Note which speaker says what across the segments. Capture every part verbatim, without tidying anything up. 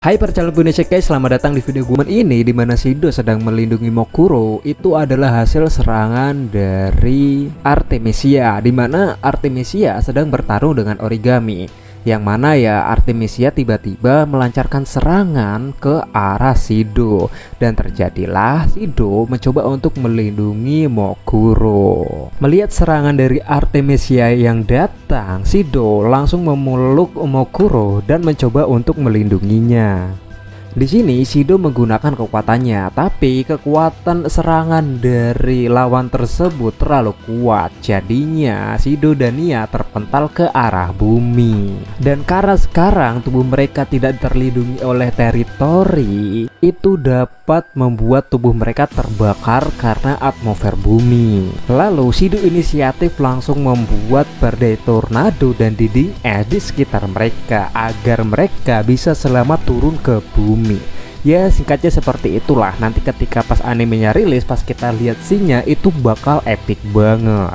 Speaker 1: Hai para calon Indonesia guys, selamat datang di video gue ini, dimana Shido sedang melindungi Mokuro. Itu adalah hasil serangan dari Artemisia, dimana Artemisia sedang bertarung dengan Origami. Yang mana ya Artemisia tiba-tiba melancarkan serangan ke arah Shido, dan terjadilah Shido mencoba untuk melindungi Mokuro. Melihat serangan dari Artemisia yang datang, Shido langsung memeluk Mokuro dan mencoba untuk melindunginya. Di sini Shido menggunakan kekuatannya, tapi kekuatan serangan dari lawan tersebut terlalu kuat. Jadinya Shido dan Nia terpental ke arah bumi. Dan karena sekarang tubuh mereka tidak terlindungi oleh teritori, itu dapat membuat tubuh mereka terbakar karena atmosfer bumi. Lalu Shido inisiatif langsung membuat badai tornado dan dinding es di sekitar mereka agar mereka bisa selamat turun ke bumi. Ya singkatnya seperti itulah. Nanti ketika pas animenya rilis, pas kita lihat scene-nya, itu bakal epic banget.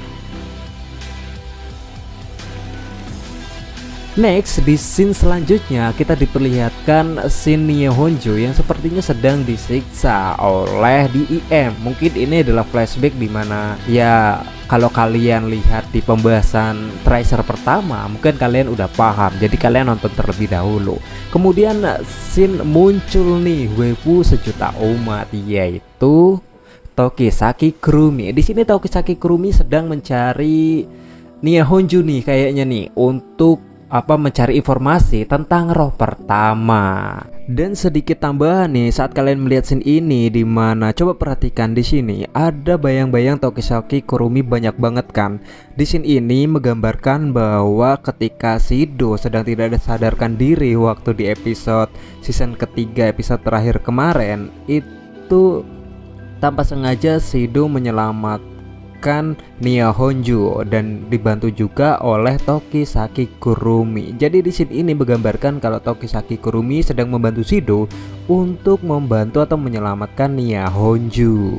Speaker 1: Next, di scene selanjutnya kita diperlihatkan scene Nia Honjo yang sepertinya sedang disiksa oleh D I M. Mungkin ini adalah flashback dimana ya kalau kalian lihat di pembahasan tracer pertama, mungkin kalian udah paham. Jadi kalian nonton terlebih dahulu. Kemudian scene muncul nih waifu sejuta umat, yaitu Tokisaki Kurumi. Di sini Tokisaki Kurumi sedang mencari Nia Honjo nih kayaknya nih untuk apa mencari informasi tentang roh pertama. Dan sedikit tambahan nih saat kalian melihat scene ini, dimana coba perhatikan di sini ada bayang-bayang Tokisaki Kurumi banyak banget kan. Di scene ini menggambarkan bahwa ketika Shido sedang tidak sadarkan diri waktu di episode season ketiga, episode terakhir kemarin, itu tanpa sengaja Shido menyelamatkan Nia Honjo dan dibantu juga oleh Tokisaki Kurumi. Jadi di scene ini menggambarkan kalau Tokisaki Kurumi sedang membantu Shido untuk membantu atau menyelamatkan Nia Honjo.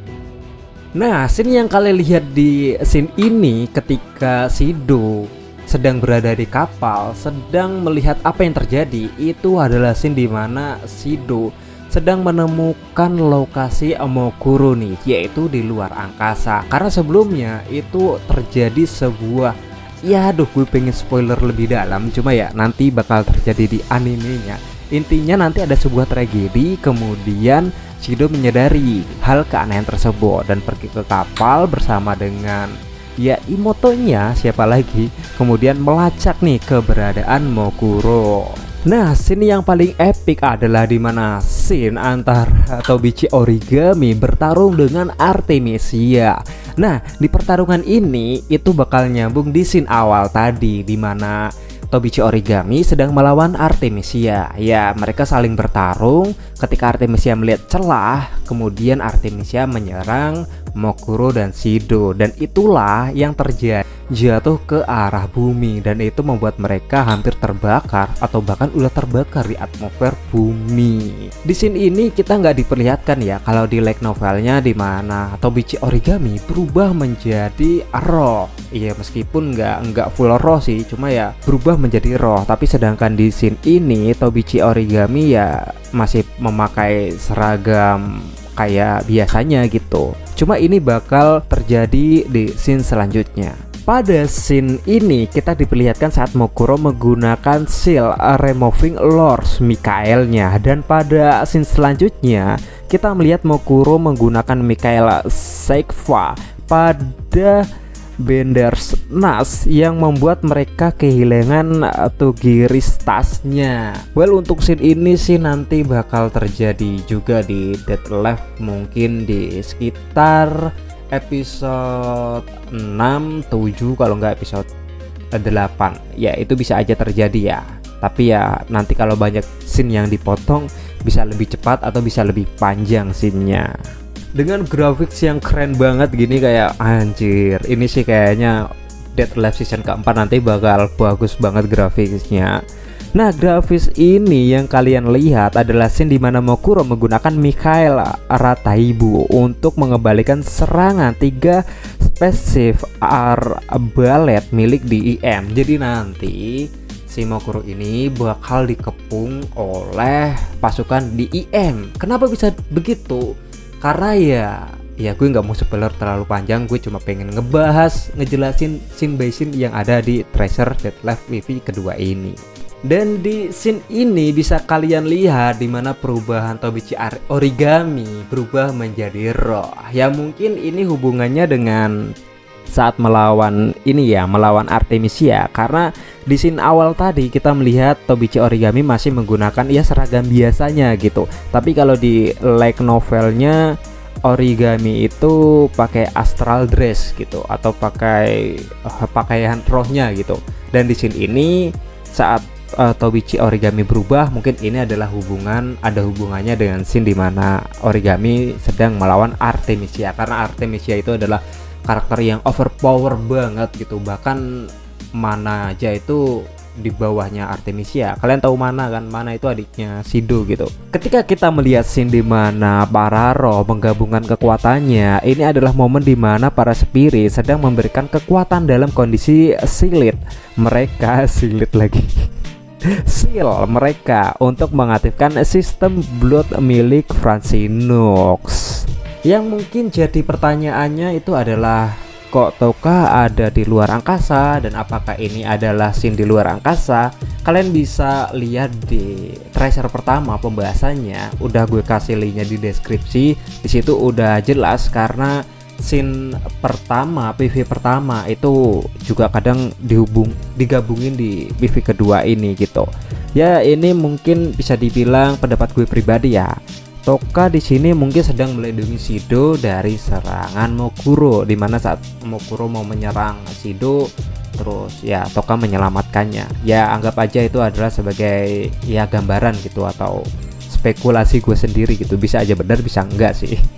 Speaker 1: Nah, scene yang kalian lihat di scene ini ketika Shido sedang berada di kapal, sedang melihat apa yang terjadi, itu adalah scene dimana Shido sedang menemukan lokasi Mokuro nih, yaitu di luar angkasa. Karena sebelumnya itu terjadi sebuah, ya aduh gue pengen spoiler lebih dalam, cuma ya nanti bakal terjadi di animenya. Intinya nanti ada sebuah tragedi, kemudian Shido menyadari hal keanehan tersebut dan pergi ke kapal bersama dengan ya Imotonya, siapa lagi, kemudian melacak nih keberadaan Mokuro. Nah, scene yang paling epic adalah dimana scene antara Tobichi Origami bertarung dengan Artemisia. Nah, di pertarungan ini itu bakal nyambung di scene awal tadi, dimana Tobichi Origami sedang melawan Artemisia. Ya, mereka saling bertarung. Ketika Artemisia melihat celah, kemudian Artemisia menyerang Mokuro dan Shido, dan itulah yang terjadi, jatuh ke arah bumi, dan itu membuat mereka hampir terbakar atau bahkan udah terbakar di atmosfer bumi. Di scene ini kita nggak diperlihatkan ya kalau di light novelnya, dimana Tobichi Origami berubah menjadi roh. Iya, meskipun nggak nggak full roh sih, cuma ya berubah menjadi roh. Tapi sedangkan di scene ini Tobichi Origami ya masih memakai seragam kayak biasanya gitu. Cuma ini bakal terjadi di scene selanjutnya. Pada scene ini kita diperlihatkan saat Mokuro menggunakan seal removing Lord Mikaelnya, dan pada scene selanjutnya kita melihat Mokuro menggunakan Mikael Seikva pada Bender's Nas yang membuat mereka kehilangan Togiris tasnya. Well, untuk scene ini sih nanti bakal terjadi juga di Dead Left, mungkin di sekitar episode enam, tujuh, kalau nggak episode delapan. Ya itu bisa aja terjadi ya. Tapi ya nanti kalau banyak scene yang dipotong bisa lebih cepat atau bisa lebih panjang scene-nya. Dengan grafik yang keren banget gini, kayak anjir, ini sih kayaknya Dead Life season keempat nanti bakal bagus banget grafiknya. Nah, grafis ini yang kalian lihat adalah scene dimana Mokuro menggunakan Mikael Rataibu untuk mengembalikan serangan tiga spesif arbalet milik D I M. Jadi nanti si Moguro ini bakal dikepung oleh pasukan di I M. Kenapa bisa begitu? Karena ya ya gue nggak mau spoiler terlalu panjang, gue cuma pengen ngebahas, ngejelasin scene by scene yang ada di Treasure Deadlife W V kedua ini. Dan di scene ini bisa kalian lihat dimana perubahan Tobichi Origami berubah menjadi Roh. Ya mungkin ini hubungannya dengan saat melawan ini ya, melawan Artemisia. Karena di scene awal tadi kita melihat Tobichi Origami masih menggunakan ya seragam biasanya gitu. Tapi kalau di light novelnya Origami itu pakai astral dress gitu, atau pakai uh, pakaian rohnya gitu. Dan di scene ini saat Uh, Tobichi Origami berubah, mungkin ini adalah hubungan ada hubungannya dengan scene dimana Origami sedang melawan Artemisia, karena Artemisia itu adalah karakter yang overpower banget gitu, bahkan mana aja itu di bawahnya Artemisia. Kalian tahu Mana kan? Mana itu adiknya Shido gitu. Ketika kita melihat scene dimana para roh menggabungkan kekuatannya, ini adalah momen dimana para spirit sedang memberikan kekuatan dalam kondisi silit. Mereka silit lagi seal mereka untuk mengaktifkan sistem blood milik Francinox. Yang mungkin jadi pertanyaannya itu adalah, kok Toka ada di luar angkasa, dan apakah ini adalah scene di luar angkasa? Kalian bisa lihat di Treasure pertama pembahasannya, udah gue kasih linknya di deskripsi. Di situ udah jelas, karena scene pertama, P V pertama itu juga kadang dihubung digabungin di P V kedua ini gitu. Ya ini mungkin bisa dibilang pendapat gue pribadi ya. Toka di sini mungkin sedang melindungi Shido dari serangan Moguro, dimana saat Moguro mau menyerang Shido, terus ya Toka menyelamatkannya. Ya anggap aja itu adalah sebagai ya gambaran gitu, atau spekulasi gue sendiri gitu. Bisa aja benar, bisa enggak sih.